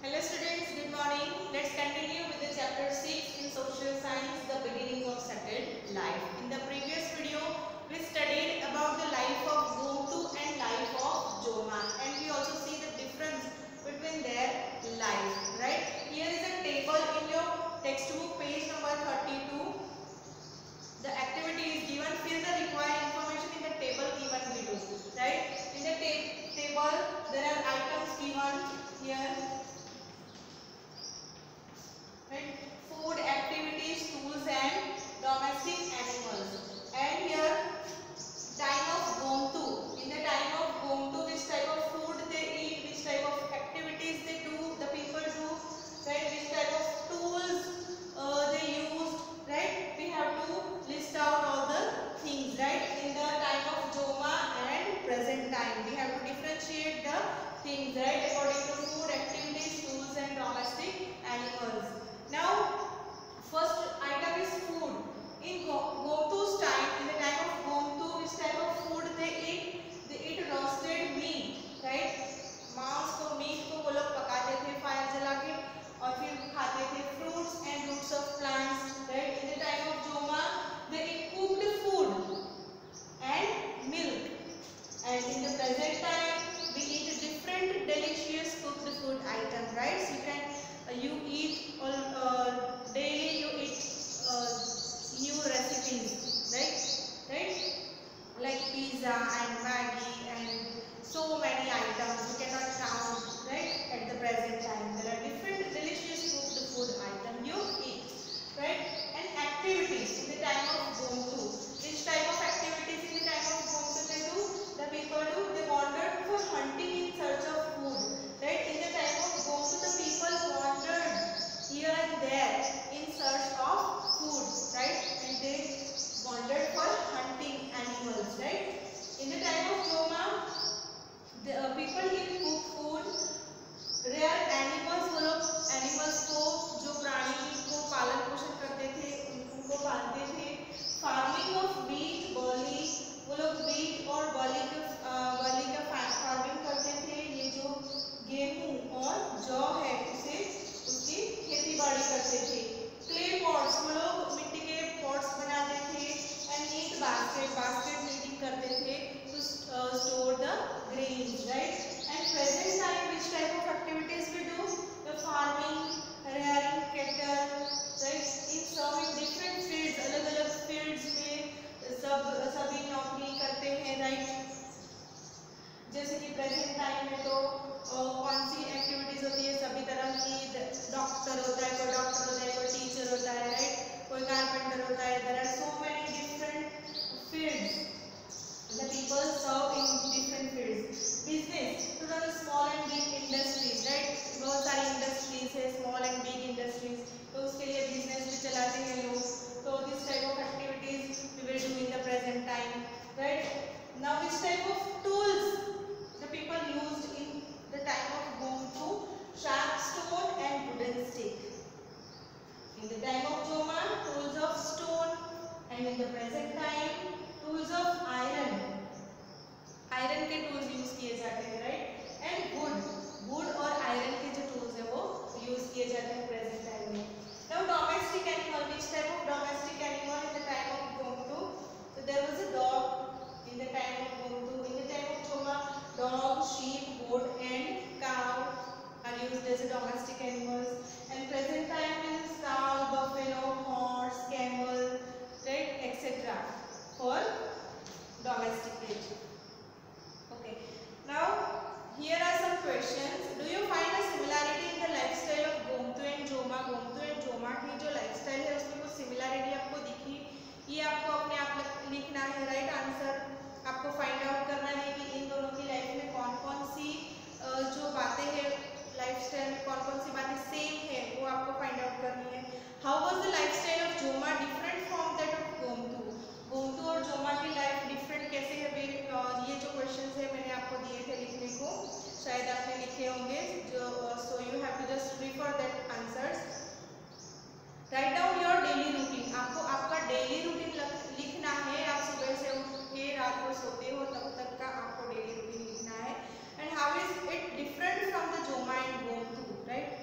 Hello students, good morning. Let's continue with the chapter 6 in social science, the beginning of settled life. In the previous video, we studied about the life of Gomtu and life of Joma, and we also see the difference between their life, right? Here is a table in your textbook, page number 32. The activity is given. Fill the required information in the table given below, right? In the table, there are items given here. Right? Food, activities, tools and domestic animals. And here time of Gomtu. In the time of Gomtu, which type of food they eat, which type of activities they do, the people do, right? Which type of tools they use, right? We have to list out all the things, right? In the time of Joma and present time, we have to differentiate the things, right? According to food, activities, tools and domestic animals. Now, first item is food. In Gomtu's time, in the time of Gomtu, which type of food they eat? They eat roasted meat, right? मांस को meet को वो लोग पकाते थे fire जला के और फिर खाते थे fruits and roots of plants, right? In the time of Joma, they eat cooked food and milk. And in the present time, we eat different delicious cooked food item, right? So you can you eat daily you eat new recipes, right, like pizza and Maggi and so many items you cannot count, right? At the present time there are different delicious cooked food item you eat, right? And activities in the time of Gomtu, which type of activities in the time of Gomtu they do? The people do, they wandered for hunting in search of food, right? In the time of Gomtu, the people wandered here and there in search of food, right? And they wandered for hunting animals, right? In the time of Joma, the people eat cooked food. Rare animals, वो लोग animals को जो प्राणी को पालन पोषण करते थे उनको पालते थे. Farming of wheat, barley, वो लोग wheat और barley का फार्मिंग करते थे. ये जो गेहूं और जौ है उसे उसकी खेती बाड़ी करते थे. क्ले पॉट्स, वो लोग मिट्टी के पॉट्स बनाते थे. एंड नीट बास्केट नीटिंग करते थे to store the grains, right? And present time which type of activities we do? The farming, rearing cattle, right? इन सब इन डिफरेंट फील्ड्स, अलग अलग फील्ड्स में सभी नौकरी करते हैं, राइट? जैसे कि प्रेजेंट टाइम में तो कौन सी एक्टिविटीज होती है? सभी तरह की. डॉक्टर होता है, कोई डॉक्टर होता है, कोई टीचर होता है, राइट? कोई कारपेंटर होता है. There are so many different fields. The people serve in different fields. Business, to run small and big industries, right? बहुत सारी इंडस्ट्रीज है, small and big industries, तो उसके लिए बिजनेस भी चलाते हैं लोग. तो this type of activities we will do in the present time, right? Now which type of tools the people used in the time of Gomtu? Sharp stone and wooden stick. In the time of Joma, tools of stone, and in the present time tools of iron. Iron के tools use किए जाते हैं, right? And wood और iron के जो tools है वो use किए जाते हैं प्रेजेंट टाइम में. Now domestic animal, which type of domestic animal in the time of Gomtu? So there was a dog in the time of Gomtu. In the time of Joma, dog, sheep, goat and cow are used as a domestic animals. And present time is cow, buffalo, horse, camel, right, etc. for domesticated. Okay. Now here are some questions. Do you find a similarity in the lifestyle of Gomtu and Joma? Gomtu and Joma की जो lifestyle है उसमें कुछ similarity आपको दिखी? ये आपको अपने आप लिखना है, राइट? आंसर आपको फाइंड आउट करना है कि इन दोनों की लाइफ में कौन कौन सी जो बातें हैं लाइफस्टाइल में, कौन कौन सी बातें सेम है वो आपको फाइंड आउट करनी है. How was the lifestyle of Joma different from that of Gomtu? Gomtu और Joma की लाइफ डिफरेंट कैसे है? ये जो क्वेश्चंस है मैंने आपको दिए थे लिखने को, शायद आपने लिखे होंगे. जो so you have to just refer that answers. Write down your daily routine. आपको आपका डेली रूटीन लिखना है. आप सुबह से उठ के रात को सोते हो तब तक का आपको डेली रूटीन लिखना है. And how is it different from the Joma and Gomtu, right?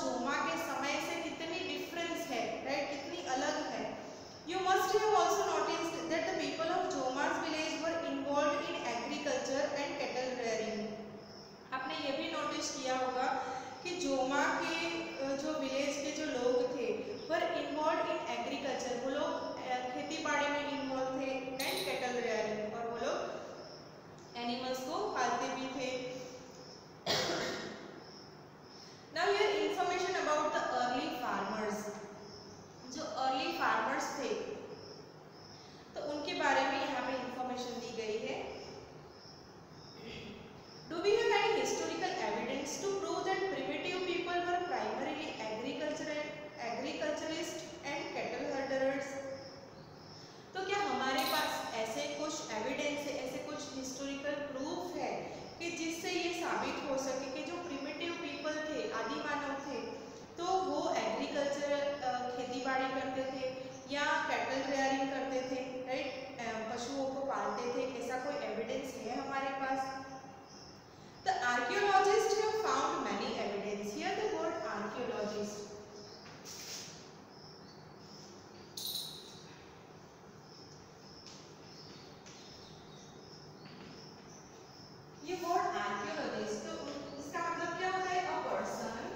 Joma के समय से कितनी डिफरेंस है, राइट, कितनी अलग है। You must have also noticed that the people of Joma's village were involved in agriculture and cattle rearing. आपने ये भी नोटिस किया होगा कि जोमा के जो विलेज के जो लोग थे वर इन्वॉल्व्ड इन एग्रीकल्चर, वो लोग खेती बाड़ी में इन्वॉल्व थे, एंड कैटल रेयरिंग, और वो लोग एनिमल्स को पालते भी थे। Now here information about the early farmers. जो अर्ली फार्मर्स थे तो उनके बारे में यहाँ पे इंफॉर्मेशन दी गई है। Do we have any historical evidence to prove that primitive people were primarily agriculturists and cattle herders? तो क्या हमारे पास ऐसे कुछ एविडेंस है, ऐसे कुछ हिस्टोरिकल प्रूफ है कि जिससे ये साबित हो सके कि जो प्रिमिटिव पीपल थे, आदि मानव थे, तो वो एग्रीकल्चर खेती बाड़ी करते थे या कैटल रेयरिंग करते थे, राइट, पशुओं को पालते थे? ऐसा कोई एविडेंस है हमारे पास? The archaeologists have found many evidence. Here the word archaeologist. ये word archaeologist, तो इसका मतलब क्या होता है? A person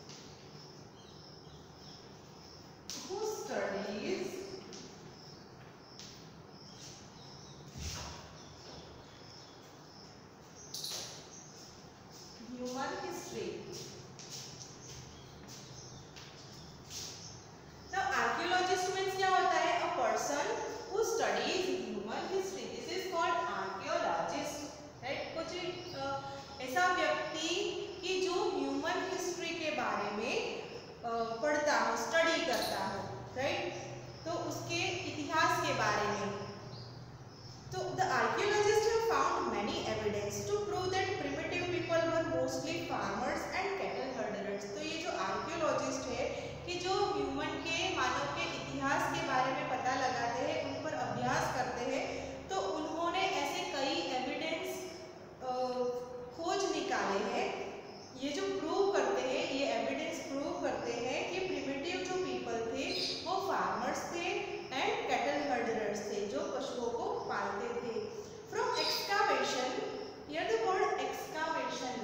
who studies human history. Now archaeologist means क्या होता है? A person who studies human history. This is called archaeologist, right? कुछ ऐसा व्यक्ति कि जो ह्यूमन हिस्ट्री के बारे में पढ़ता हो, स्टडी करता हो, राइट, तो उसके इतिहास के बारे में। तो the archaeologists have found many evidence to prove that primitive people were mostly farmers and cattle herders. तो ये जो archaeologist है कि जो ह्यूमन के, मानव के इतिहास के बारे में पता लगाते हैं, उन पर अभ्यास करते हैं, तो उन्होंने ऐसे कई एविडेंस खोज निकाले हैं। ये जो प्रूव करते हैं, ये एविडेंस प्रूव करते हैं कि प्रिमिटिव जो पीपल थे वो फार्मर्स थे एंड कैटल हर्डरर्स थे, जो पशुओं को पालते थे। From excavation, here the word excavation,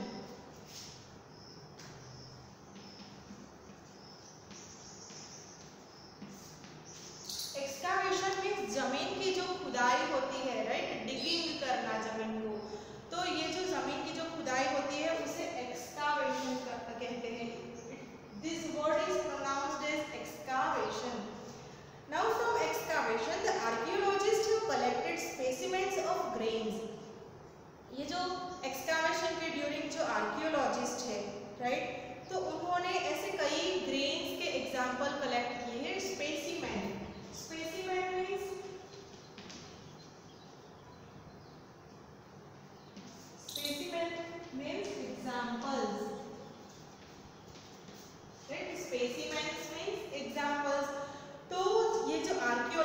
excavation means जमीन की जो खुदाई होती है, राइट, डिगिंग करना जमीन को। तो ये जो जमीन की जो खुदाई होती है उसे एक्सकावेशन कहते हैं। This word is pronounced as excavation. Now from excavation, the archaeologists have collected specimens of grains. ये जो excavation के during जो archaeologist है, right, तो उन्होंने ऐसे कई grains के example collect किए हैं। Specimen, specimen means examples, right? Specimens means examples. तो ये जो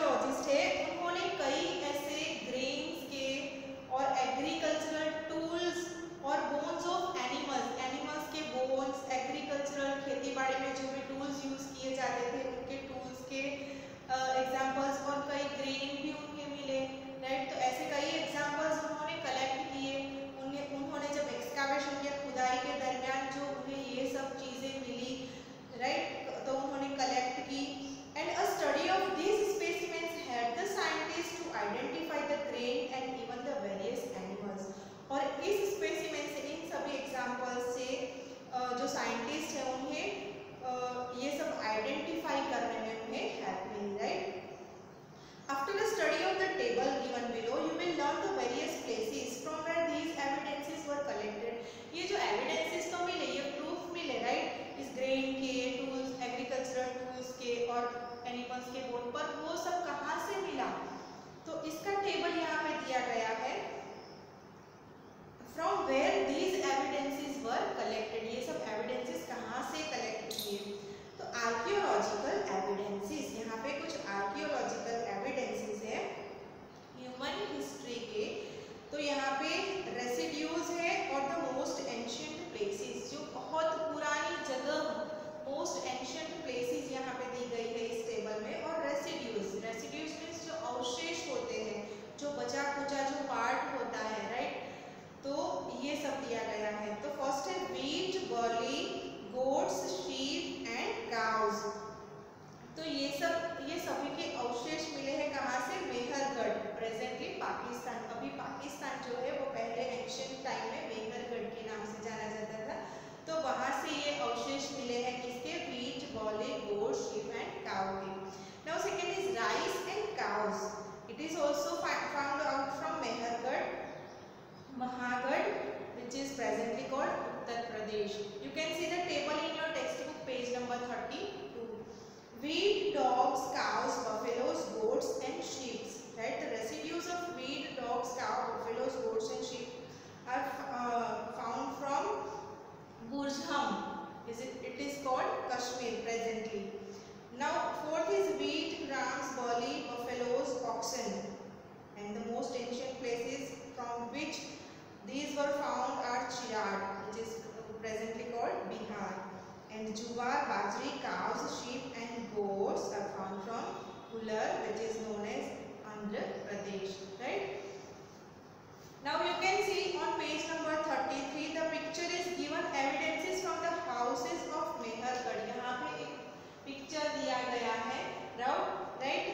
पिक्चर दिया गया है, राइट।